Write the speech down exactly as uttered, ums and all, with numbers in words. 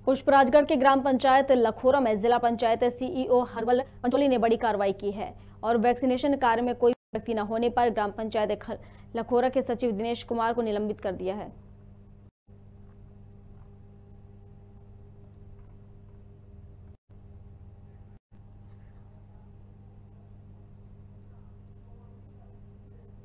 पुष्पराजगढ़ के ग्राम पंचायत लखोरा में जिला पंचायत सीईओ हरवल पंचोली ने बड़ी कार्रवाई की है और वैक्सीनेशन कार्य में कोई व्यक्ति न होने पर ग्राम पंचायत लखोरा के सचिव दिनेश कुमार को निलंबित कर दिया है।